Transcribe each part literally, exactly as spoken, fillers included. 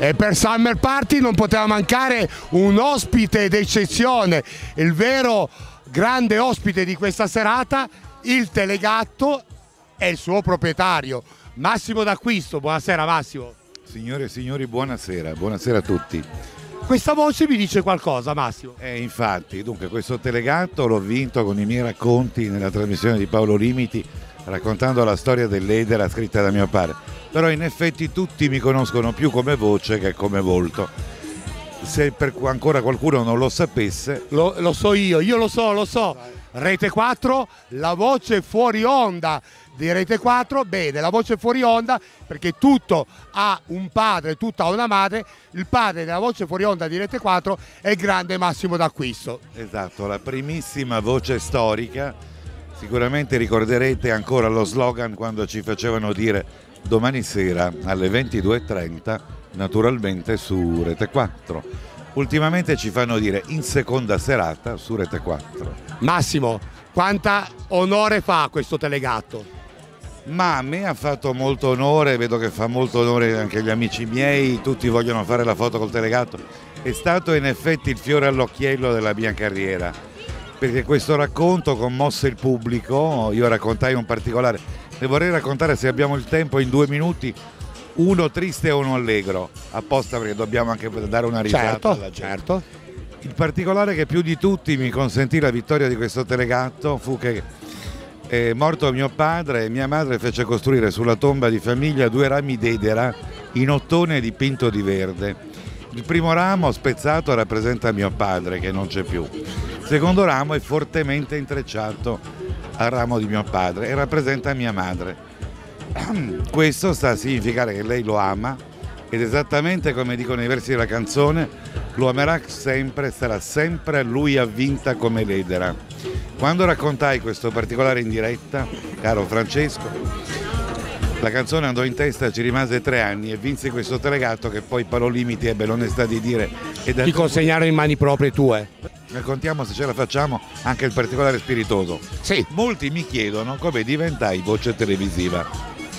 E per Summer Party non poteva mancare un ospite d'eccezione, il vero grande ospite di questa serata, il Telegatto e il suo proprietario, Massimo D'Acquisto. Buonasera Massimo. Signore e signori, buonasera, buonasera a tutti. Questa voce mi dice qualcosa, Massimo? Eh, infatti, dunque, questo Telegatto l'ho vinto con i miei racconti nella trasmissione di Paolo Limiti, raccontando la storia dell'Edera scritta da mio padre. Però in effetti tutti mi conoscono più come voce che come volto. Se per ancora qualcuno non lo sapesse... Lo, lo so io, io lo so, lo so. Rete quattro, la voce fuori onda di Rete quattro, bene, la voce fuori onda perché tutto ha un padre, tutto ha una madre. Il padre della voce fuori onda di Rete quattro è il grande Massimo D'Acquisto. Esatto, la primissima voce storica. Sicuramente ricorderete ancora lo slogan quando ci facevano dire domani sera alle ventidue e trenta, naturalmente su Rete quattro. Ultimamente ci fanno dire in seconda serata su Rete quattro. Massimo, quanta onore fa questo Telegatto? Ma a me ha fatto molto onore, vedo che fa molto onore anche agli amici miei, tutti vogliono fare la foto col Telegatto. È stato in effetti il fiore all'occhiello della mia carriera, perché questo racconto commosse il pubblico. Io raccontai un particolare, ne vorrei raccontare, se abbiamo il tempo, in due minuti, uno triste e uno allegro, apposta perché dobbiamo anche dare una risata certo, alla gente. Certo. Il particolare che più di tutti mi consentì la vittoria di questo Telegatto fu che eh, morto mio padre, mia madre fece costruire sulla tomba di famiglia due rami d'edera in ottone dipinto di verde. Il primo ramo spezzato rappresenta mio padre, che non c'è più. Il secondo ramo è fortemente intrecciato al ramo di mio padre e rappresenta mia madre. Questo sta a significare che lei lo ama ed esattamente come dicono i versi della canzone, lo amerà sempre, sarà sempre lui avvinta come l'edera. Quando raccontai questo particolare in diretta, caro Francesco, la canzone andò in testa, ci rimase tre anni e vinse questo Telegatto che poi Paolo Limiti ebbe l'onestà di dire e di consegnare in mani proprie tue. Raccontiamo, se ce la facciamo, anche il particolare spiritoso. Sì. Molti mi chiedono come diventai voce televisiva.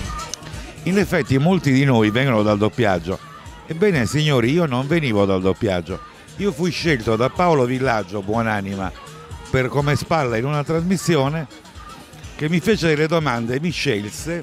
In effetti molti di noi vengono dal doppiaggio. Ebbene signori, io non venivo dal doppiaggio. Io fui scelto da Paolo Villaggio, buonanima, per come spalla in una trasmissione, che mi fece delle domande e mi scelse.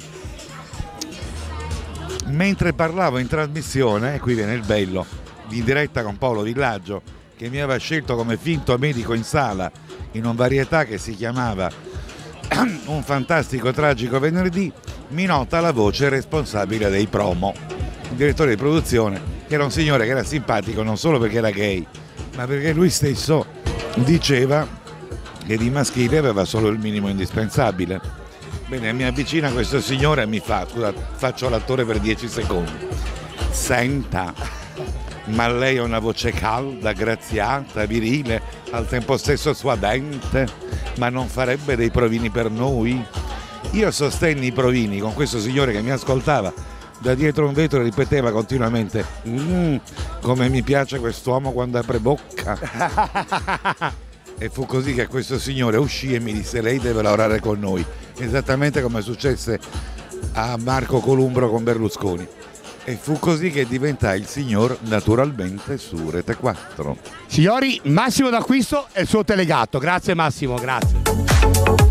Mentre parlavo in trasmissione, e qui viene il bello, in diretta con Paolo Villaggio, che mi aveva scelto come finto medico in sala in un varietà che si chiamava Un fantastico tragico venerdì, mi nota la voce responsabile dei promo, il direttore di produzione, che era un signore che era simpatico non solo perché era gay, ma perché lui stesso diceva che di maschile aveva solo il minimo indispensabile. Bene, mi avvicina questo signore e mi fa, scusa, faccio l'attore per dieci secondi. Senta, ma lei ha una voce calda, graziata, virile, al tempo stesso suadente, ma non farebbe dei provini per noi? Io sostenni i provini con questo signore che mi ascoltava da dietro un vetro e ripeteva continuamente mmm, come mi piace quest'uomo quando apre bocca. E fu così che questo signore uscì e mi disse: lei deve lavorare con noi, esattamente come successe a Marco Columbro con Berlusconi. E fu così che diventai il signor naturalmente su Rete quattro. Signori, Massimo D'Acquisto e il suo Telegatto. Grazie Massimo, grazie.